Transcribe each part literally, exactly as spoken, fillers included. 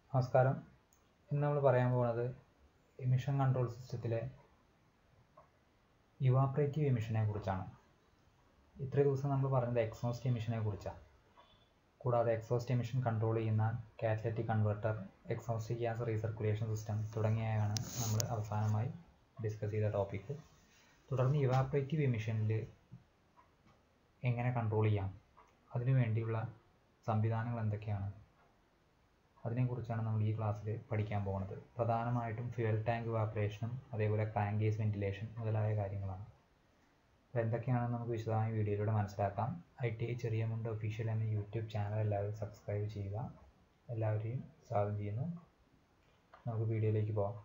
നമസ്കാരം. ഇന്ന് നമ്മൾ പറയാൻ പോകുന്നത് എമിഷൻ കൺട്രോൾ സിസ്റ്റത്തിലെ ഇവാപ്പറേറ്റീവ് എമിഷനെ കുറിച്ചാണ്. ഇത്രയും ദിവസം നമ്മൾ പറഞ്ഞത് എക്സോസ്റ്റ് എമിഷനെ കുറിച്ചാണ്. കൂടാതെ എക്സോസ്റ്റ് എമിഷൻ കൺട്രോൾ ചെയ്യുന്ന catalytic converter, exhaust gas recirculation system തുടങ്ങിയവയാണ് നമ്മൾ അവസാനമായി ഡിസ്കസ് ചെയ്ത ടോപ്പിക്ക്. തുടർന്ന് ഇവാപ്പറേറ്റീവ് എമിഷനിൽ എങ്ങനെ കൺട്രോൾ ചെയ്യാം, അതിനു വേണ്ടിയുള്ള സംവിധാനങ്ങൾ എന്തൊക്കെയാണ്, അതിനെക്കുറിച്ചാണ് നമ്മൾ ഈ ക്ലാസ്സിൽ പഠിക്കാൻ പോകുന്നത്. പ്രധാനമായിട്ടും ഫ്യുവൽ ടാങ്ക് ഇവാപ്പറേഷനും അതേപോലെ ക്രാങ്കേസ് വെന്റിലേഷൻ മുതലായ കാര്യങ്ങളാണ്. അപ്പോൾ എന്തൊക്കെയാണെന്ന് നമുക്ക് വിശദമായ വീഡിയോയിലൂടെ മനസ്സിലാക്കാം. I T I Cheriyamund official എന്ന യൂട്യൂബ് ചാനൽ എല്ലാവരും സബ്സ്ക്രൈബ് ചെയ്യുക. എല്ലാവരെയും സ്വാഗതം ചെയ്യുന്നു. നമുക്ക് വീഡിയോയിലേക്ക് പോകാം.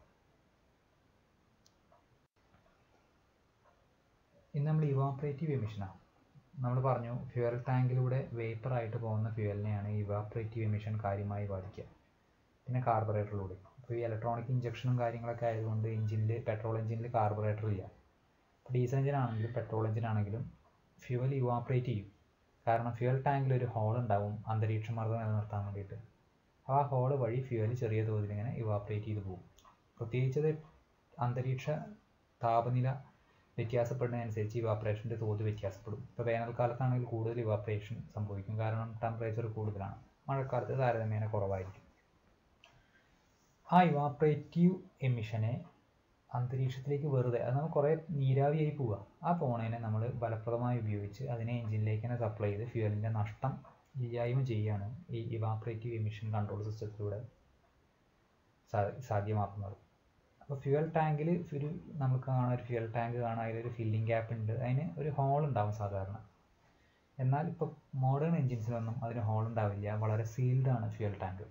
ഇന്ന് നമ്മൾ ഇവാപ്പറേറ്റീവ് എമിഷനാണ്. നമ്മൾ പറഞ്ഞു ഫ്യുവൽ ടാങ്കിലൂടെ വേപ്പറായിട്ട് പോകുന്ന ഫ്യുവലിനെയാണ് ഇവാപ്പറേറ്റീവ് എമിഷൻ കാര്യമായി ബാധിക്കുക. പിന്നെ കാർബറേറ്ററിലൂടെ, ഇപ്പോൾ ഈ ഇലക്ട്രോണിക് ഇഞ്ചക്ഷനും കാര്യങ്ങളൊക്കെ ആയതുകൊണ്ട് എഞ്ചിനിൽ പെട്രോൾ എഞ്ചിനിൽ കാർബറേറ്റർ ഇല്ല. ഇപ്പോൾ ഡീസൽ എഞ്ചിൻ ആണെങ്കിലും പെട്രോൾ എഞ്ചിൻ ആണെങ്കിലും ഫ്യുവൽ ഇവാപ്പറേറ്റ് ചെയ്യും. കാരണം ഫ്യുവൽ ടാങ്കിൽ ഒരു ഹോൾ ഉണ്ടാവും അന്തരീക്ഷ മർദ്ദം നിലനിർത്താൻ വേണ്ടിയിട്ട്. ആ ഹോൾ വഴി ഫ്യുവൽ ചെറിയ തോതിൽ ഇങ്ങനെ ഇവാപ്പറേറ്റ് ചെയ്ത് പോകും. പ്രത്യേകിച്ചത് അന്തരീക്ഷ താപനില വ്യത്യാസപ്പെടുന്നതനുസരിച്ച് ഇവാപ്പറേഷൻ്റെ തോത് വ്യത്യാസപ്പെടും. ഇപ്പോൾ വേനൽക്കാലത്താണെങ്കിൽ കൂടുതൽ ഇവാപ്പറേഷൻ സംഭവിക്കും, കാരണം ടെമ്പറേച്ചർ കൂടുതലാണ്. മഴക്കാലത്ത് താരതമ്യേന കുറവായിരിക്കും. ആ ഇവാപ്പറേറ്റീവ് എമിഷനെ അന്തരീക്ഷത്തിലേക്ക് വെറുതെ, അത് നമ്മൾ കുറേ നീരാവിയായി പോവുക, ആ പോണേനെ നമ്മൾ ഫലപ്രദമായി ഉപയോഗിച്ച് അതിനെ എഞ്ചിനിലേക്ക് തന്നെ സപ്ലൈ ചെയ്ത് ഫ്യുവലിൻ്റെ നഷ്ടം ഇല്ലായ്മ ചെയ്യുകയാണ് ഈ ഇവാപ്പറേറ്റീവ് എമിഷൻ കൺട്രോൾ സിസ്റ്റത്തിലൂടെ സാധ്യമാക്കുന്നത്. അപ്പോൾ ഫ്യുവൽ ടാങ്കിൽ ഒരു നമുക്ക് കാണാൻ ഒരു ഫ്യുവൽ ടാങ്ക് കാണാൻ അതിലൊരു ഫില്ലിംഗ് ഗ്യാപ്പ് ഉണ്ട്, അതിന് ഒരു ഹോൾ ഉണ്ടാവും സാധാരണ. എന്നാൽ ഇപ്പോൾ മോഡേൺ എൻജിൻസിലൊന്നും അതിന് ഹോൾ ഉണ്ടാവില്ല, വളരെ സീൽഡ് ആണ് ഫ്യുവൽ ടാങ്ക്.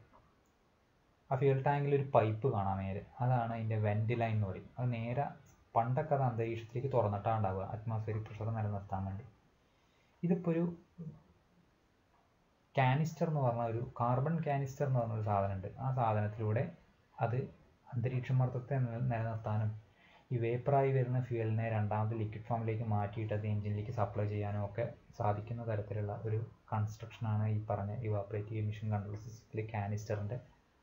ആ ഫ്യുവൽ ടാങ്കിൽ ഒരു പൈപ്പ് കാണാൻ നേരെ, അതാണ് അതിൻ്റെ വെന്റ് ലൈൻ എന്ന് പറയും. അത് നേരെ പണ്ടൊക്കെ അത് അന്തരീക്ഷത്തിലേക്ക് തുറന്നിട്ടാണ് ഉണ്ടാവുക, അറ്റ്മോസ്ഫിയറിക് പ്രഷർ നിലനിർത്താൻ വേണ്ടി. ഇതിപ്പോൾ ഒരു കാനിസ്റ്റർ എന്ന് പറഞ്ഞ ഒരു കാർബൺ കാനിസ്റ്റർ എന്ന് പറഞ്ഞൊരു സാധനമുണ്ട്. ആ സാധനത്തിലൂടെ അത് അന്തരീക്ഷ മർദ്ദത്തെ നിലനിർത്താനും ഈ വേപ്പറായി വരുന്ന ഫ്യുവലിനെ രണ്ടാമത് ലിക്വിഡ് ഫോമിലേക്ക് മാറ്റിയിട്ട് അത് എഞ്ചിനിലേക്ക് സപ്ലൈ ചെയ്യാനും ഒക്കെ സാധിക്കുന്ന തരത്തിലുള്ള ഒരു കൺസ്ട്രക്ഷനാണ് ഈ പറഞ്ഞ ഇവാപ്പറേറ്റീവ് എമിഷൻ കൺട്രോൾ സിസ്റ്റത്തിലെ കാനിസ്റ്ററിൻ്റെ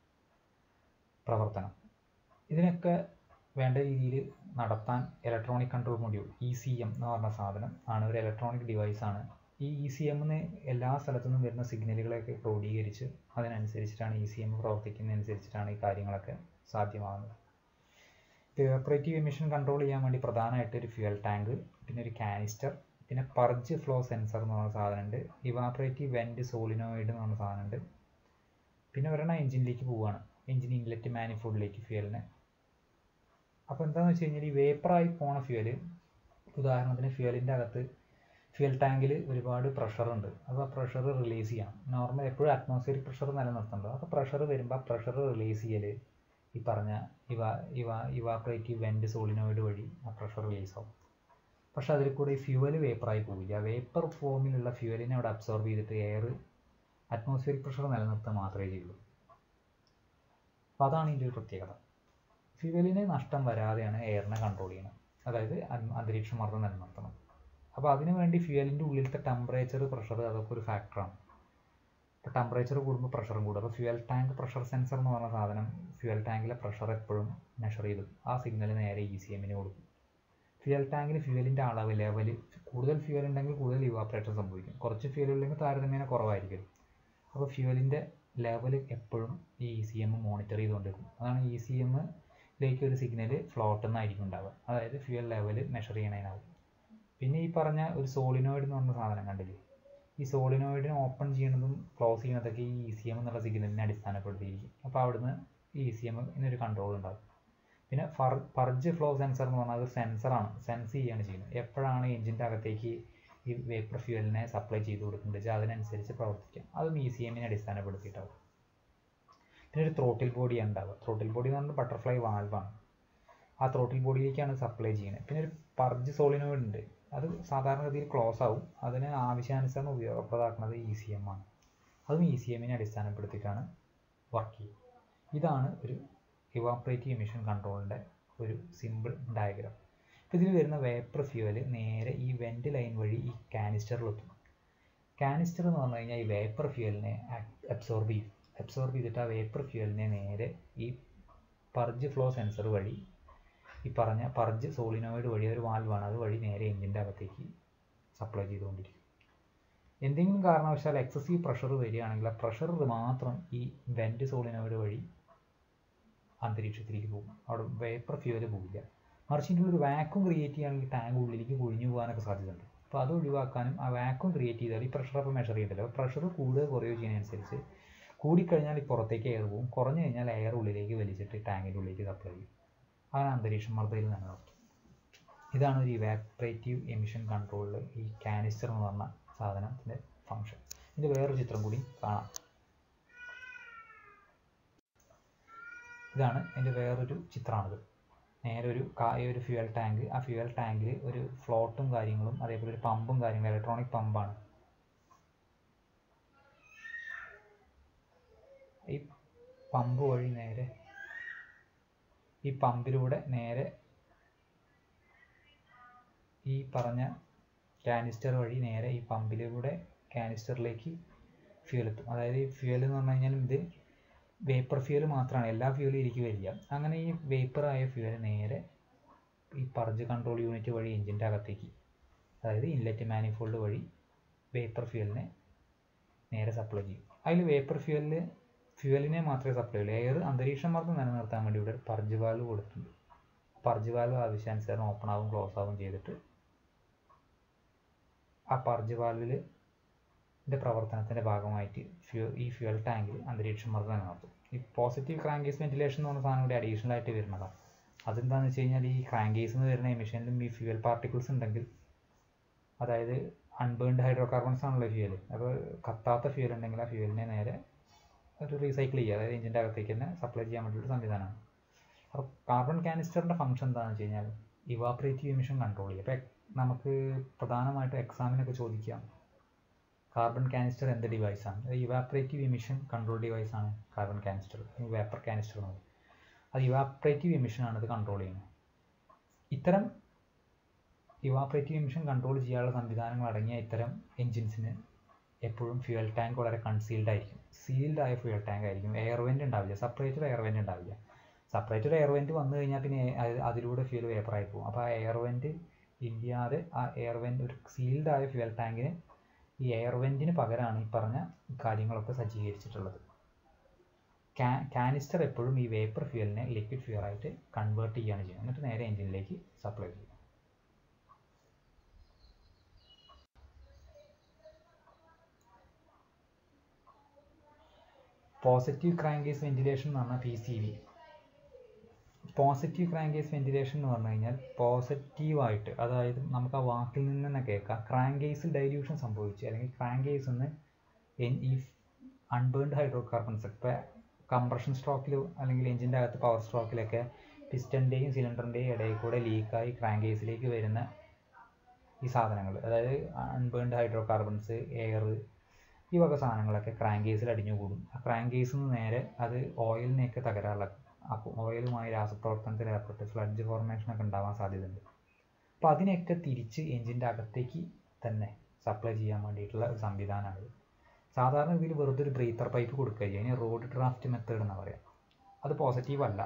പ്രവർത്തനം. ഇതിനൊക്കെ വേണ്ട രീതിയിൽ നടത്താൻ electronic control module E C M എന്ന് പറഞ്ഞ സാധനം ആണ് ഒരു ഇലക്ട്രോണിക് ഡിവൈസാണ്. ഈ ഇ സി എമ്മിന് എല്ലാ സ്ഥലത്തു നിന്നും വരുന്ന സിഗ്നലുകളൊക്കെ ക്രോഡീകരിച്ച് അതിനനുസരിച്ചിട്ടാണ് ഇ സി എം പ്രവർത്തിക്കുന്നതനുസരിച്ചിട്ടാണ് ഈ കാര്യങ്ങളൊക്കെ സാധ്യമാകുന്നത്. ഇവാപ്പറേറ്റീവ് എമിഷൻ കൺട്രോൾ ചെയ്യാൻ വേണ്ടി പ്രധാനമായിട്ട് ഒരു ഫ്യുവൽ ടാങ്ക്, പിന്നെ ഒരു കാനിസ്റ്റർ, പിന്നെ പർജ് ഫ്ലോ സെൻസർ എന്ന് പറഞ്ഞ സാധനമുണ്ട്, ഇവാപ്പറേറ്റീവ് വെന്റ് സോളിനോയിഡ് എന്ന് പറഞ്ഞ സാധനമുണ്ട്. പിന്നെ ഒരെണ്ണം എഞ്ചിനിലേക്ക് പോവുകയാണ്, എഞ്ചിൻ ഇൻലെറ്റ് മാനിഫോൾഡിലേക്ക് ഫ്യുവലിനെ. അപ്പോൾ എന്താണെന്ന് വെച്ച് കഴിഞ്ഞാൽ ഈ വേപ്പറായി പോണ ഫ്യുവൽ, ഉദാഹരണത്തിന് ഫ്യുവലിൻ്റെ അകത്ത് ഫ്യുവൽ ടാങ്കിൽ ഒരുപാട് പ്രഷറുണ്ട്, അപ്പോൾ ആ പ്രഷർ റിലീസ് ചെയ്യാം. നോർമൽ എപ്പോഴും അറ്റ്മോസ്ഫിയറിക് പ്രഷർ നിലനിർത്തുന്നുണ്ട്. അപ്പോൾ പ്രഷർ വരുമ്പോൾ ആ പ്രഷർ റിലീസ് ചെയ്യൽ ഈ പറഞ്ഞ eva eva evaporative vent solenoid വഴി ആ പ്രഷർ റിലീസ് ആവും. പക്ഷെ അതിൽ കൂടെ ഈ ഫ്യുവൽ വേപ്പറായി പോവില്ല. വേപ്പർ ഫോമിലുള്ള ഫ്യുവലിനെ അവിടെ അബ്സോർബ് ചെയ്തിട്ട് എയർ അറ്റ്മോസ്ഫിയറിക് പ്രഷർ നിലനിർത്തുക മാത്രമേ ചെയ്യുള്ളൂ. അപ്പോൾ അതാണ് ഇതിൻ്റെ ഒരു പ്രത്യേകത. ഫ്യുവലിന് നഷ്ടം വരാതെയാണ് എയറിനെ കൺട്രോൾ ചെയ്യുന്നത്, അതായത് അന്തരീക്ഷ മർദ്ദം നിലനിർത്തണം. അപ്പോൾ അതിനു വേണ്ടി ഫ്യുവലിൻ്റെ ഉള്ളിലത്തെ ടെമ്പറേച്ചർ, പ്രഷർ, അതൊക്കെ ഒരു ഫാക്ടറാണ്. ഇപ്പോൾ ടെമ്പറേച്ചർ കൂടുമ്പോൾ പ്രഷറും കൂടും. അപ്പോൾ ഫ്യുവൽ ടാങ്ക് പ്രഷർ സെൻസർ എന്ന് പറഞ്ഞ സാധനം ഫ്യുവൽ ടാങ്കിലെ പ്രഷർ എപ്പോഴും മെഷർ ചെയ്തു ആ സിഗ്നൽ നേരെ ഇ സി എമ്മിന് കൊടുക്കും. ഫ്യുവൽ ടാങ്കിൽ ഫ്യുവലിൻ്റെ അളവ് ലെവൽ, കൂടുതൽ ഫ്യുവൽ ഉണ്ടെങ്കിൽ കൂടുതൽ ഇവാപ്പറേഷൻ സംഭവിക്കും, കുറച്ച് ഫ്യുവൽ ഉണ്ടെങ്കിൽ താരതമ്യേന കുറവായിരിക്കും. അപ്പോൾ ഫ്യുവലിൻ്റെ ലെവൽ എപ്പോഴും ഈ ഇ സി എം മോണിറ്റർ ചെയ്തുകൊണ്ടിരിക്കും. അതാണ് ഇ സി എമ്മിലേക്ക് ഒരു സിഗ്നൽ ഫ്ലോട്ട് എന്നായിരിക്കും ഉണ്ടാവുക, അതായത് ഫ്യുവൽ ലെവൽ മെഷർ ചെയ്യണതിനാവും. പിന്നെ ഈ പറഞ്ഞ ഒരു സോളിനോയിഡ് എന്ന് പറഞ്ഞ സാധനം കണ്ടില്ലേ, ഈ സോളിനോയിഡിനെ ഓപ്പൺ ചെയ്യണതും ക്ലോസ് ചെയ്യണതൊക്കെ ഈ ഇ സി എം എന്നുള്ള സിഗ്നലിനെ അടിസ്ഥാനപ്പെടുത്തിയിരിക്കും. അപ്പോൾ അവിടുന്ന് ഈ ഇ സി എമ്മിനൊരു കൺട്രോൾ ഉണ്ടാകും. പിന്നെ ഫർ പർജ് ഫ്ലോ സെൻസർ എന്ന് പറഞ്ഞാൽ അത് സെൻസറാണ്, സെൻസ് ചെയ്യുകയാണ് ചെയ്യുന്നത്. എപ്പോഴാണ് എഞ്ചിൻ്റെ അകത്തേക്ക് ഈ വേപ്പർ ഫ്യുവലിനെ സപ്ലൈ ചെയ്ത് കൊടുക്കുന്നത് വെച്ചാൽ അതിനനുസരിച്ച് പ്രവർത്തിക്കാം. അതും ഇ സി എമ്മിനെ അടിസ്ഥാനപ്പെടുത്തിയിട്ടാവും. പിന്നെ ഒരു ത്രോട്ടിൽ ബോഡി ഉണ്ടാവുക. ത്രോട്ടിൽ ബോഡി എന്ന് പറഞ്ഞാൽ ബട്ടർഫ്ലൈ വാൽവാണ്. ആ ത്രോട്ടിൽ ബോഡിയിലേക്കാണ് സപ്ലൈ ചെയ്യുന്നത്. പിന്നെ ഒരു പർജ് സോളിനോയിഡ് ഉണ്ട്, അത് സാധാരണഗതിയിൽ ക്ലോസ് ആവും. അതിന് ആവശ്യാനുസരണം ഉപയോഗപ്രദമാക്കുന്നത് ഇ സി എം ആണ്. അതും ഇ സി എമ്മിനെ അടിസ്ഥാനപ്പെടുത്തിയിട്ടാണ് വർക്ക് ചെയ്യുക. ഇതാണ് ഒരു ഇവാപ്പറേറ്റീവ് എമിഷൻ കൺട്രോളിൻ്റെ ഒരു സിമ്പിൾ ഡയഗ്രാം. ഇപ്പോൾ ഇതിൽ വരുന്ന വേപ്പർ ഫ്യൂവൽ നേരെ ഈ വെന്റ് ലൈൻ വഴി ഈ കാനിസ്റ്ററിലെത്തും. കാനിസ്റ്റർ എന്ന് പറഞ്ഞു കഴിഞ്ഞാൽ ഈ വേപ്പർ ഫ്യൂവലിനെ അബ്സോർബ് ചെയ്യും. അബ്സോർബ് ചെയ്തിട്ട് ആ വേപ്പർ ഫ്യൂവലിനെ നേരെ ഈ പർജ് ഫ്ലോ സെൻസർ വഴി ഈ പറഞ്ഞ പർജ് സോളിനോയിഡ് വഴി ഒരു വാൽവാണ്, അത് വഴി നേരെ എഞ്ചിൻ്റെ അകത്തേക്ക് സപ്ലൈ ചെയ്തുകൊണ്ടിരിക്കും. എന്തെങ്കിലും കാരണവശാൽ എക്സസീവ് പ്രഷർ വരികയാണെങ്കിൽ ആ പ്രഷർ മാത്രം ഈ വെൻറ്റ് സോളിനോയിഡ് വഴി അന്തരീക്ഷത്തിലേക്ക് പോകും, അവിടെ വേപ്പർ ഫ്യൂവൽ പോകില്ല. മറിച്ച് ഇതിൻ്റെ ഒരു വാക്യൂം ക്രിയേറ്റ് ചെയ്യുകയാണെങ്കിൽ ടാങ്ക് ഉള്ളിലേക്ക് കൊഴിഞ്ഞു പോകാനൊക്കെ സാധ്യതയുണ്ട്. അപ്പോൾ അത് ഒഴിവാക്കാനും ആ വാക്യൂം ക്രിയേറ്റ് ചെയ്താൽ ഈ പ്രഷർ അപ്പോൾ മെഷർ ചെയ്തില്ല. അപ്പോൾ പ്രഷർ കൂടുക കുറയുകയോ ചെയ്യുന്നതനുസരിച്ച് കൂടിക്കഴിഞ്ഞാൽ ഈ പുറത്തേക്ക് എയർ പോകും, കുറഞ്ഞു കഴിഞ്ഞാൽ എയർ ഉള്ളിലേക്ക് വലിച്ചിട്ട് ടാങ്കിൻ്റെ ഉള്ളിലേക്ക് സപ്ലൈ ചെയ്യും. അങ്ങനെ അന്തരീക്ഷ മർദ്ദത്തിൽ നിലനിർത്തും. ഇതാണ് ഒരു ഇവാപ്പറേറ്റീവ് എമിഷൻ കൺട്രോളിൽ ഈ കാനിസ്റ്റർ എന്ന് പറഞ്ഞ സാധനത്തിൻ്റെ ഫംഗ്ഷൻ. ഇതിൻ്റെ വേറൊരു ചിത്രം കൂടി കാണാം. ഇതാണ് എൻ്റെ വേറൊരു ചിത്രമാണിത്. നേരെ ഒരു ഒരു ഫ്യൂവൽ ടാങ്ക്, ആ ഫ്യൂവൽ ടാങ്കിൽ ഒരു ഫ്ലോട്ടും കാര്യങ്ങളും അതേപോലെ ഒരു പമ്പും കാര്യങ്ങളും, ഇലക്ട്രോണിക് പമ്പാണ്. ഈ പമ്പ് വഴി നേരെ ഈ പമ്പിലൂടെ നേരെ ഈ പറഞ്ഞ കാനിസ്റ്റർ വഴി നേരെ ഈ പമ്പിലൂടെ കാനിസ്റ്ററിലേക്ക് ഫ്യൂവൽ എത്തും. അതായത് ഈ ഫ്യൂവൽ എന്ന് പറഞ്ഞു കഴിഞ്ഞാൽ ഇത് വേപ്പർ ഫ്യൂവൽ മാത്രമാണ്, എല്ലാ ഫ്യൂവലും ഇരിക്കും വരിക. അങ്ങനെ ഈ വേപ്പറായ ഫ്യൂവൽ നേരെ ഈ പർജ് കൺട്രോൾ യൂണിറ്റ് വഴി എഞ്ചിൻ്റെ അകത്തേക്ക്, അതായത് ഇൻലെറ്റ് മാനിഫോൾഡ് വഴി വേപ്പർ ഫ്യൂവലിനെ നേരെ സപ്ലൈ ചെയ്യും. അതിൽ വേപ്പർ ഫ്യൂവലിൽ ഫ്യൂവലിനെ മാത്രമേ സപ്ലൈ ഉള്ളൂ. എയർ അന്തരീക്ഷ മർദ്ദം നിലനിർത്താൻ വേണ്ടി ഇവിടെ പർജ് വാൽവ് കൊടുത്തിട്ടുണ്ട്. പർജ് വാൽവ് ആവശ്യാനുസരണം ഓപ്പൺ ആവും ക്ലോസ് ആവും ചെയ്തിട്ട് ആ പർജ് വാൽവിൽ ഇതിൻ്റെ പ്രവർത്തനത്തിൻ്റെ ഭാഗമായിട്ട് ഫ്യൂ ഈ ഫ്യൂവൽ ടാങ്കിൽ അന്തരീക്ഷ മർദ്ദം നിലനിർത്തും. ഈ പോസിറ്റീവ് ക്രാങ്കേസ് വെന്റിലേഷൻ എന്ന് പറഞ്ഞ സാധനം കൂടി അഡീഷണൽ ആയിട്ട് വരുന്നതാണ്. അതെന്താണെന്ന് വെച്ച് കഴിഞ്ഞാൽ ഈ ക്രാങ്കേസിൽ നിന്ന് വരുന്ന എമിഷനിലും ഈ ഫ്യൂവൽ പാർട്ടിക്കിൾസ് ഉണ്ടെങ്കിൽ, അതായത് അൺബേൺഡ് ഹൈഡ്രോ കാർബൺസ് ആണല്ലോ ഫ്യൂവൽ, അപ്പോൾ കത്താത്ത ഫ്യൂവൽ ഉണ്ടെങ്കിൽ ആ ഫ്യൂവലിനെ നേരെ ഒരു റീസൈക്കിൾ ചെയ്യുക, അതായത് എഞ്ചിൻ്റെ അകത്തേക്ക് തന്നെ സപ്ലൈ ചെയ്യാൻ വേണ്ടിയിട്ട് സംവിധാനമാണ്. അപ്പോൾ കാർബൺ കാനിസ്റ്ററിൻ്റെ ഫംഗ്ഷൻ എന്താണെന്ന് വെച്ച് കഴിഞ്ഞാൽ ഇവാപ്പറേറ്റീവ് എമിഷൻ കൺട്രോൾ ചെയ്യുക. അപ്പോൾ നമുക്ക് പ്രധാനമായിട്ടും എക്സാമിനൊക്കെ ചോദിക്കാം കാർബൺ കാനിസ്റ്റർ എന്ത് ഡിവൈസാണ്? അത് ഇവാപ്പറേറ്റീവ് എമിഷൻ കൺട്രോൾ ഡിവൈസാണ് കാർബൺ കാനിസ്റ്റർ, വേപ്പർ കാനിസ്റ്റർ എന്ന് പറയും. അത് ഇവാപ്പറേറ്റീവ് എമിഷനാണ് ഇത് കൺട്രോൾ ചെയ്യുന്നത്. ഇത്തരം ഇവാപ്പറേറ്റീവ് എമിഷൻ കൺട്രോൾ ചെയ്യാനുള്ള സംവിധാനങ്ങൾ അടങ്ങിയ ഇത്തരം എൻജിൻസിന് എപ്പോഴും ഫ്യൂവൽ ടാങ്ക് വളരെ കൺസീൽഡ് ആയിരിക്കും, സീൽഡ് ആയ ഫ്യൂവൽ ടാങ്ക് ആയിരിക്കും. എയർ വെൻ്റ് ഉണ്ടാവില്ല, സെപ്പറേറ്റഡ് എയർ വെൻ്റ് ഉണ്ടാവില്ല. സെപ്പറേറ്റഡ് എയർ വെൻ്റ് വന്നു കഴിഞ്ഞാൽ പിന്നെ അതിലൂടെ ഫ്യൂവൽ വേപ്പറായി പോകും. അപ്പോൾ ആ എയർ വെൻ്റ് ഇല്ലാതെ ആ എയർ വെൻ്റ് ഒരു സീൽഡ് ആയ ഫ്യൂവൽ ടാങ്കിന് ഈ എയർ വെൻറ്റിന് പകരമാണ് ഈ പറഞ്ഞ കാര്യങ്ങളൊക്കെ സജ്ജീകരിച്ചിട്ടുള്ളത്. കാ കാനിസ്റ്റർ എപ്പോഴും ഈ വേപ്പർ ഫ്യൂവലിനെ ലിക്വിഡ് ഫ്യൂവലായിട്ട് കൺവേർട്ട് ചെയ്യുകയാണ് ചെയ്യുന്നത്, എന്നിട്ട് നേരെ എഞ്ചിനിലേക്ക് സപ്ലൈ ചെയ്യും. പോസിറ്റീവ് ക്രാങ്കേസ് വെന്റിലേഷൻ എന്ന് പറഞ്ഞാൽ P C V. Positive crankcase ventilation എന്ന് പറഞ്ഞു കഴിഞ്ഞാൽ പോസിറ്റീവായിട്ട്, അതായത് നമുക്ക് ആ വാക്കിൽ നിന്ന് തന്നെ കേൾക്കാം, ക്രാങ്കേസിൽ ഡൈല്യൂഷൻ സംഭവിച്ചു അല്ലെങ്കിൽ ക്രാങ്കേസിൽ നിന്ന് ഈ അൺബേൺഡ് ഹൈഡ്രോ കാർബൺസ്, ഇപ്പോൾ കംപ്രഷൻ സ്ട്രോക്കിൽ അല്ലെങ്കിൽ എഞ്ചിൻ്റെ അകത്ത് പവർ സ്ട്രോക്കിലൊക്കെ പിസ്റ്റൻ്റെയും സിലിണ്ടറിൻ്റെയും ഇടയിൽ കൂടെ ലീക്കായി ക്രാങ്കേസിലേക്ക് വരുന്ന ഈ സാധനങ്ങൾ, അതായത് അൺബേൺഡ് ഹൈഡ്രോ കാർബൺസ്, എയർ, ഈ വക സാധനങ്ങളൊക്കെ ക്രാങ്കേസിൽ അടിഞ്ഞു കൂടും. ആ ക്രാങ്കേസിൽ നിന്ന് നേരെ അത് ഓയിലിനെയൊക്കെ തകരാറിലാക്കും. അപ്പോൾ ഓയിലുമായി രാസപ്രവർത്തനത്തിൽ ഏർപ്പെട്ട് ഫ്ലഡ്ജ് ഫോർമേഷനൊക്കെ ഉണ്ടാവാൻ സാധ്യതയുണ്ട്. അപ്പോൾ അതിനെയൊക്കെ തിരിച്ച് എഞ്ചിൻ്റെ അകത്തേക്ക് തന്നെ സപ്ലൈ ചെയ്യാൻ വേണ്ടിയിട്ടുള്ള ഒരു സംവിധാനമാണിത്. സാധാരണ ഇതിൽ വെറുതെ ഒരു ബ്രീത്തർ പൈപ്പ് കൊടുക്കുക ചെയ്യുക, അതിന് റോഡ് ഡ്രാഫ്റ്റ് മെത്തേഡ് എന്ന് പറയാം. അത് പോസിറ്റീവ് അല്ല,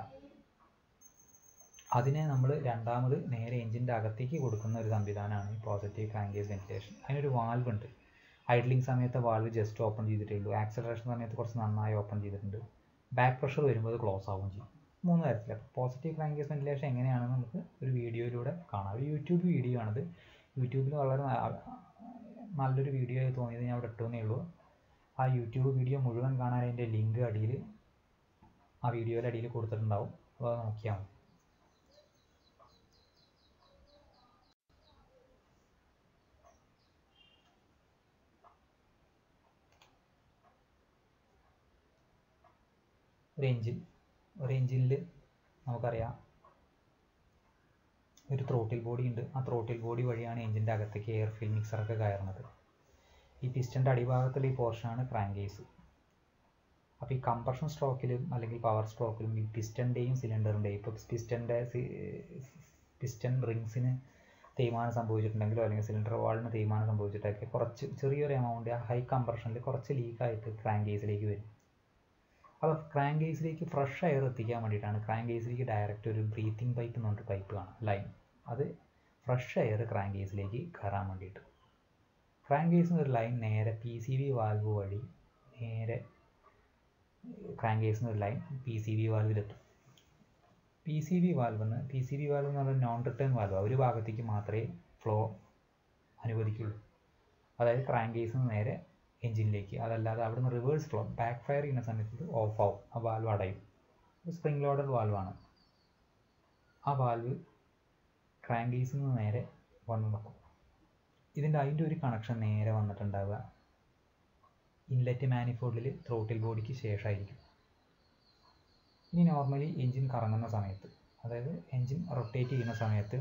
അതിനെ നമ്മൾ രണ്ടാമത് നേരെ എഞ്ചിൻ്റെ അകത്തേക്ക് കൊടുക്കുന്ന ഒരു സംവിധാനമാണ് ഈ പോസിറ്റീവ് ക്രാങ്കേസ് വെന്റിലേഷൻ. അതിനൊരു വാൽവ് ഉണ്ട്. ഐഡ്ലിംഗ് സമയത്ത് വാൽവ് ജസ്റ്റ് ഓപ്പൺ ചെയ്തിട്ടേ ഉള്ളൂ, ആക്സലറേഷൻ സമയത്ത് കുറച്ച് നന്നായി ഓപ്പൺ ചെയ്തിട്ടുണ്ട്, ബാക്ക് പ്രഷർ വരുമ്പോൾ അത് ക്ലോസ് ആവുകയും ചെയ്യും. മൂന്ന് തരത്തിൽ. അപ്പോൾ പോസിറ്റീവ് ക്രാങ്കേസ് വെന്റിലേഷൻ എങ്ങനെയാണെന്ന് നമുക്ക് ഒരു വീഡിയോയിലൂടെ കാണാം. ഒരു യൂട്യൂബ് വീഡിയോ ആണിത്. യൂട്യൂബിൽ വളരെ നല്ലൊരു വീഡിയോ ആയി തോന്നിയത് ഞാൻ അവിടെ ഇട്ടുവെന്നേ ഉള്ളൂ. ആ യൂട്യൂബ് വീഡിയോ മുഴുവൻ കാണാൻ അതിൻ്റെ ലിങ്ക് അടിയിൽ ആ വീഡിയോയുടെ അടിയിൽ കൊടുത്തിട്ടുണ്ടാവും, അപ്പോൾ അത് നോക്കിയാൽ മതി. ഒരു എഞ്ചിൻ ഒരു എഞ്ചിനിൽ നമുക്കറിയാം ഒരു ത്രോട്ടിൽ ബോഡി ഉണ്ട്. ആ ത്രോട്ടിൽ ബോഡി വഴിയാണ് എഞ്ചിൻ്റെ അകത്തേക്ക് എയർ ഫിൽ മിക്സറൊക്കെ കയറുന്നത്. ഈ പിസ്റ്റൻ്റെ അടിഭാഗത്തുള്ള ഈ പോർഷനാണ് ക്രാങ്കേസ്. അപ്പോൾ ഈ കംപ്രഷൻ സ്ട്രോക്കിലും അല്ലെങ്കിൽ പവർ സ്ട്രോക്കിലും ഈ പിസ്റ്റൻ്റെയും സിലിണ്ടറിൻ്റെയും, ഇപ്പോൾ പിസ്റ്റൻ്റെ പിസ്റ്റൺ റിങ്സിന് തേയ്മാനം സംഭവിച്ചിട്ടുണ്ടെങ്കിലോ അല്ലെങ്കിൽ സിലിണ്ടർ വാളിന് തേയ്മാനം സംഭവിച്ചിട്ടൊക്കെ കുറച്ച് ചെറിയൊരു എമൗണ്ട് ആ ഹൈ കംപ്രഷനിൽ കുറച്ച് ലീക്കായിട്ട് ക്രാങ്കേസിലേക്ക് വരും. അപ്പോൾ ക്രാങ്ക് കേസിലേക്ക് ഫ്രഷ് എയർ എത്തിക്കാൻ വേണ്ടിയിട്ടാണ് ക്രാങ്ക് കേസിലേക്ക് ഡയറക്റ്റ് ഒരു ബ്രീത്തിങ് പൈപ്പ് എന്ന് പറഞ്ഞിട്ട് പൈപ്പ് കാണാം, ലൈൻ. അത് ഫ്രഷ് എയർ ക്രാങ്ക് കേസിലേക്ക് കയറാൻ വേണ്ടിയിട്ട് ക്രാങ്ക് കേസിൽ നിന്ന് ഒരു ലൈൻ നേരെ പി സി വി വാൽവ് വഴി നേരെ ക്രാങ്ക് കേസിൽ നിന്ന് ഒരു ലൈൻ പി സി വി വാൽവിലെത്തും. പി സി വി വാൽവ് എന്ന് പി സി വി വാൽവ് എന്ന് പറഞ്ഞാൽ നോൺ റിട്ടേൺ വാൽവ്, ഒരു ഭാഗത്തേക്ക് മാത്രമേ ഫ്ലോ അനുവദിക്കുള്ളൂ. അതായത് ക്രാങ്ക് കേസിൽ നിന്ന് നേരെ എഞ്ചിനിലേക്ക്. അതല്ലാതെ അവിടെ നിന്ന് റിവേഴ്സ് ഫ്ലോ ബാക്ക് ഫയർ ചെയ്യുന്ന സമയത്ത് ഓഫ് ആവും, ആ വാൽവ് അടയും. സ്പ്രിംഗ് ലോഡഡ് വാൽവാണ്. ആ വാൽവ് ക്രാങ്ക് കേസിൽ നിന്ന് നേരെ വന്ന് നിൽക്കും. ഇതിൻ്റെ അതിൻ്റെ ഒരു കണക്ഷൻ നേരെ വന്നിട്ടുണ്ടാവുക ഇൻലെറ്റ് മാനിഫോൾഡിൽ ത്രോട്ടിൽ ബോഡിക്ക് ശേഷമായിരിക്കും. ഇനി നോർമലി എൻജിൻ കറങ്ങുന്ന സമയത്ത്, അതായത് എൻജിൻ റൊട്ടേറ്റ് ചെയ്യുന്ന സമയത്ത്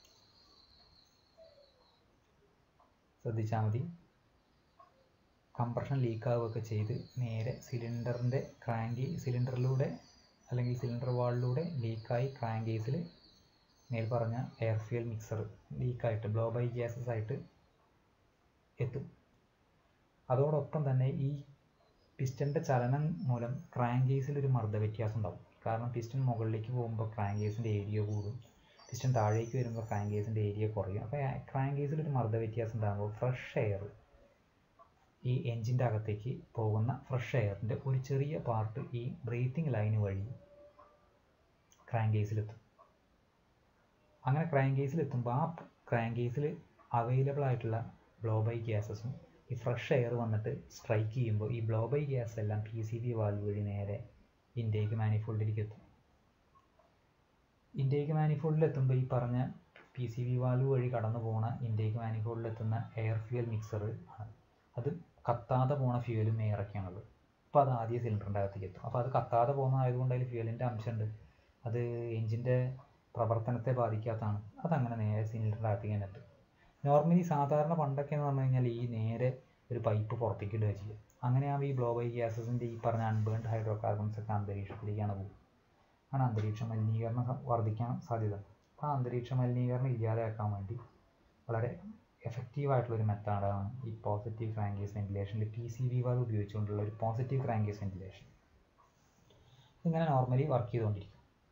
ശ്രദ്ധിച്ചാൽ മതി, കംപ്രഷൻ ലീക്കാവുകയൊക്കെ ചെയ്ത് നേരെ സിലിണ്ടറിൻ്റെ ക്രാങ്ക് സിലിണ്ടറിലൂടെ അല്ലെങ്കിൽ സിലിണ്ടർ വാളിലൂടെ ലീക്കായി ക്രാങ്ക് കേസിൽ മേൽ പറഞ്ഞ എയർ ഫ്യൂൽ മിക്സർ ലീക്കായിട്ട് ബ്ലോ ബൈ ഗ്യാസസ് ആയിട്ട് എത്തും. അതോടൊപ്പം തന്നെ ഈ പിസ്റ്റൻ്റെ ചലനം മൂലം ക്രാങ്ക് കേസിൽ ഒരു മർദ്ദ വ്യത്യാസം ഉണ്ടാവും. കാരണം പിസ്റ്റൺ മുകളിലേക്ക് പോകുമ്പോൾ ക്രാങ്ക് കേസിൻ്റെ ഏരിയ കൂടും, പിസ്റ്റൺ താഴേക്ക് വരുമ്പോൾ ക്രാങ്ക് കേസിൻ്റെ ഏരിയ കുറയും. അപ്പോൾ ക്രാങ്ക് കേസിൽ ഒരു മർദ്ദ വ്യത്യാസം ഉണ്ടാകുമ്പോൾ ഫ്രഷ് എയർ, ഈ എൻജിൻ്റെ അകത്തേക്ക് പോകുന്ന ഫ്രഷ് എയറിൻ്റെ ഒരു ചെറിയ പാർട്ട് ഈ ബ്രീത്തിങ് ലൈന് വഴി ക്രാങ്ക് കേസിലെത്തും. അങ്ങനെ ക്രാങ്ക് കേസിലെത്തുമ്പോൾ ആ ക്രാങ്ക് കേസിൽ അവൈലബിൾ ആയിട്ടുള്ള ബ്ലോ ബൈ ഗ്യാസസും ഈ ഫ്രഷ് എയർ വന്നിട്ട് സ്ട്രൈക്ക് ചെയ്യുമ്പോൾ ഈ ബ്ലോ ബൈ ഗ്യാസ് എല്ലാം പി സി ബി വാൽവ് വഴി നേരെ ഇൻടേക്ക് മാനിഫോൾഡിലേക്ക് എത്തും. ഇൻടേക്ക് മാനിഫോൾഡിലെത്തുമ്പോൾ ഈ പറഞ്ഞ പി സി ബി വാൽവ് വഴി കടന്നു പോകുന്ന ഇൻടേക്ക് മാനിഫോൾഡിലെത്തുന്ന എയർ ഫ്യൂൽ മിക്സർ ആണ്. അത് കത്താതെ പോണ ഫ്യൂവലും എയറൊക്കെയാണത്. അപ്പോൾ അത് ആദ്യം സിലിണ്ടറിൻ്റെ അകത്തേക്ക് എത്തും. അപ്പോൾ അത് കത്താതെ പോകുന്നതായതുകൊണ്ട് അതിൽ ഫ്യൂവലിൻ്റെ അംശമുണ്ട്, അത് എൻജിൻ്റെ പ്രവർത്തനത്തെ ബാധിക്കാത്തതാണ്. അതങ്ങനെ നേരെ സിലിണ്ടറിൻ്റെ അകത്തേക്ക് തന്നെ എത്തും. നോർമലി സാധാരണ പണ്ടൊക്കെ എന്ന് പറഞ്ഞു കഴിഞ്ഞാൽ ഈ നേരെ ഒരു പൈപ്പ് പുറത്തേക്ക് ഇടുക ചെയ്യുക. അങ്ങനെയാകുമ്പോൾ ഈ ബ്ലോ ബൈ ഗ്യാസസിൻ്റെ ഈ പറഞ്ഞ അൺബേൺഡ് ഹൈഡ്രോ കാർബൺസ് ഒക്കെ അന്തരീക്ഷത്തിലേക്കാണ് പോകും. ആണ് അന്തരീക്ഷ മലിനീകരണം വർദ്ധിക്കാൻ സാധ്യത. അപ്പോൾ ആ അന്തരീക്ഷ മലിനീകരണം ഇല്ലാതെയാക്കാൻ വേണ്ടി വളരെ എഫക്റ്റീവായിട്ടുള്ളൊരു മെത്തേഡാണ് ഈ പോസിറ്റീവ് ക്രാങ്ക് കേസ് വെന്റിലേഷനിൽ പി സി ബി വാൽവ് ഉപയോഗിച്ചുകൊണ്ടുള്ള ഒരു പോസിറ്റീവ് ക്രാങ്ക് കേസ് വെന്റിലേഷൻ. ഇങ്ങനെ നോർമലി വർക്ക് ചെയ്തുകൊണ്ടിരിക്കും.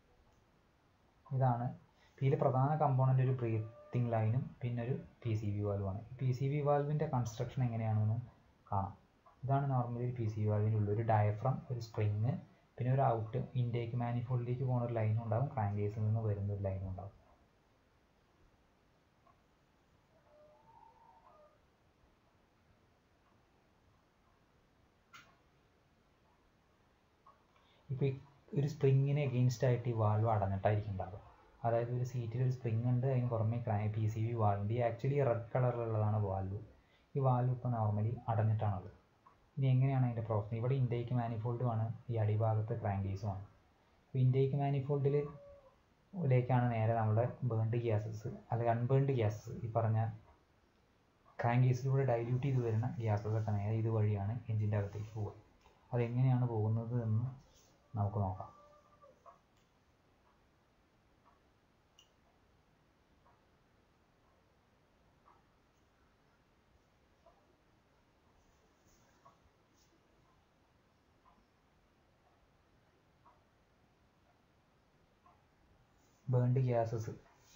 ഇതാണ് ഇതിൽ പ്രധാന കമ്പോണൻ്റ് ഒരു ബ്രീത്തിങ് ലൈനും പിന്നെ ഒരു പി സി ബി വാൽവാണ്. പി സി ബി വാൽവിൻ്റെ കൺസ്ട്രക്ഷൻ എങ്ങനെയാണെന്ന് കാണാം. ഇതാണ് നോർമലി ഒരു പി സി ബി വാൽവിൻ്റെ ഉള്ള ഒരു ഡയഫ്രം, ഒരു സ്പ്രിങ്, പിന്നെ ഒരു ഔട്ട് ഇൻടേക്ക് മാനിഫോൾഡിലേക്ക് പോകുന്ന ഒരു ലൈനും ഉണ്ടാവും, ക്രാങ്ക് കേസിൽ നിന്ന് വരുന്ന ഒരു ലൈനും ഉണ്ടാവും. ഇപ്പോൾ ഒരു സ്പ്രിങ്ങിന് എഗെയിൻസ്റ്റ് ആയിട്ട് ഈ വാൽവ് അടഞ്ഞിട്ടായിരിക്കും ഉണ്ടാവുക. അതായത് ഒരു സീറ്റിൽ ഒരു സ്പ്രിങ് ഉണ്ട്, അതിന് പുറമെ ക്രാങ്ക് പി സി ബി വാൽവുണ്ട്. ഈ ആക്ച്വലി റെഡ് കളറിലുള്ളതാണ് വാൽവ്. ഈ വാൽവ് ഇപ്പോൾ നോർമലി അടഞ്ഞിട്ടാണത്. ഇനി എങ്ങനെയാണ് അതിൻ്റെ പ്രവർത്തനം? ഇവിടെ ഇൻടേക്ക് മാനിഫോൾഡുമാണ്, ഈ അടിഭാഗത്ത് ക്രാങ്ക് കേസുമാണ്. അപ്പോൾ ഇൻടേക്ക് മാനിഫോൾഡിലേക്കാണ് നേരെ നമ്മുടെ ബേൺഡ് ഗ്യാസസ് അല്ലെങ്കിൽ അൺബേൺഡ് ഗ്യാസസ്, ഈ പറഞ്ഞ ക്രാങ്ക് കേസിലൂടെ ഡൈല്യൂട്ട് ചെയ്ത് വരുന്ന ഗ്യാസസ് ഒക്കെ നേരെ ഇതുവഴിയാണ് എൻജിൻ്റെ അകത്തേക്ക് പോവുക. അതെങ്ങനെയാണ് പോകുന്നത് എന്ന് നമുക്ക് നോക്കാം. ബേൺഡ് ഗ്യാസസ്,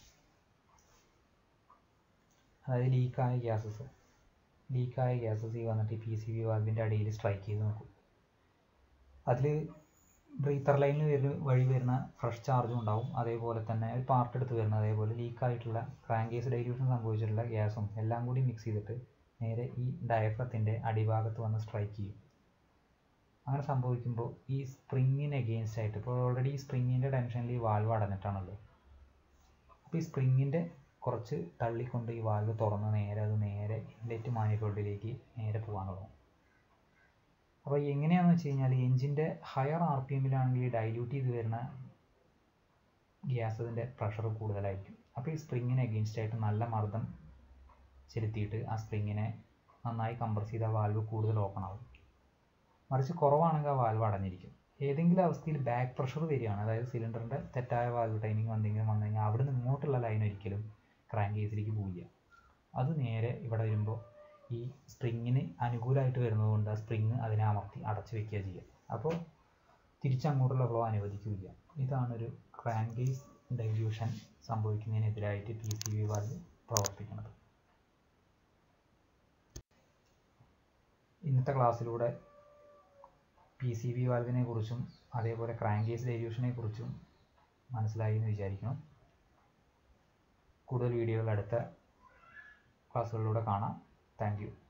അതായത് ലീക്കായ ഗ്യാസസ് ലീക്കായ ഗ്യാസസ് ഈ വന്നിട്ട് പി സി ബി വാൽവിൻ്റെ അടിയിൽ സ്ട്രൈക്ക് ചെയ്ത് നോക്കും. അതിൽ ബ്രീത്തർ ലൈനിൽ വരുന്ന വഴി വരുന്ന ഫ്രഷ് ചാർജും ഉണ്ടാവും, അതേപോലെ തന്നെ ഒരു പാർട്ട് എടുത്ത് വരുന്ന അതേപോലെ ലീക്കായിട്ടുള്ള ക്രാങ്ക് കേസ് ഡൈല്യൂഷൻ സംഭവിച്ചിട്ടുള്ള ഗ്യാസും എല്ലാം കൂടി മിക്സ് ചെയ്തിട്ട് നേരെ ഈ ഡയഫ്രത്തിൻ്റെ അടിഭാഗത്ത് വന്ന് സ്ട്രൈക്ക് ചെയ്യും. അങ്ങനെ സംഭവിക്കുമ്പോൾ ഈ സ്പ്രിങ്ങിന് എഗെയിൻസ്റ്റ് ആയിട്ട്, ഇപ്പോൾ ഓൾറെഡി ഈ സ്പ്രിങ്ങിൻ്റെ ടെൻഷനിൽ ഈ വാൽവ് അടഞ്ഞിട്ടാണല്ലോ, അപ്പോൾ ഈ സ്പ്രിങ്ങിൻ്റെ കുറച്ച് തള്ളിക്കൊണ്ട് ഈ വാൽവ് തുറന്ന് നേരെ അത് നേരെ ഇൻലെറ്റ് മാനിഫോൾഡിലേക്ക് നേരെ പോകാൻ തുടങ്ങും. അപ്പോൾ എങ്ങനെയാണെന്ന് വെച്ച് കഴിഞ്ഞാൽ എൻജിൻ്റെ ഹയർ ആർ പി എമ്മിലാണെങ്കിൽ ഡൈല്യൂട്ട് ചെയ്ത് വരുന്ന ഗ്യാസതിൻ്റെ പ്രഷർ കൂടുതലായിരിക്കും. അപ്പോൾ ഈ സ്പ്രിങ്ങിന് എഗെയിൻസ്റ്റ് ആയിട്ട് നല്ല മർദ്ദം ചെലുത്തിയിട്ട് ആ സ്പ്രിങ്ങിനെ നന്നായി കംപ്രസ് ചെയ്ത വാൽവ് കൂടുതൽ ഓപ്പൺ ആവും. മറിച്ച് കുറവാണെങ്കിൽ ആ വാൽവ് അടഞ്ഞിരിക്കും. ഏതെങ്കിലും അവസ്ഥയിൽ ബാക്ക് പ്രഷർ വരികയാണ്, അതായത് സിലിണ്ടറിൻ്റെ തെറ്റായ വാൽവ് ടൈമിംഗ് എന്തെങ്കിലും വന്നു കഴിഞ്ഞാൽ അവിടെ നിന്ന് ഇങ്ങോട്ടുള്ള ലൈൻ ഒരിക്കലും ക്രാങ്ക് കേസിലേക്ക് പോവില്ല. അത് നേരെ ഇവിടെ വരുമ്പോൾ ഈ സ്പ്രിങ്ങിന് അനുകൂലമായിട്ട് വരുന്നതുകൊണ്ട് ആ സ്പ്രിങ് അതിനെ അമർത്തി അടച്ചു വെക്കുക ചെയ്യുക. അപ്പോൾ തിരിച്ചങ്ങോട്ടുള്ള ഫ്ലോ അനുവദിക്കില്ല. ഇതാണൊരു ക്രാങ്കേസ് ഡൈല്യൂഷൻ സംഭവിക്കുന്നതിനെതിരായിട്ട് പി സി വി വാൽവ് പ്രവർത്തിക്കുന്നത്. ഇന്നത്തെ ക്ലാസ്സിലൂടെ പി സി വി വാൽവിനെ കുറിച്ചും അതേപോലെ ക്രാങ്കേസ് ഡൈല്യൂഷനെ കുറിച്ചും മനസ്സിലായി എന്ന് വിചാരിക്കുന്നു. കൂടുതൽ വീഡിയോകൾ അടുത്ത ക്ലാസ്സുകളിലൂടെ കാണാം. Thank U.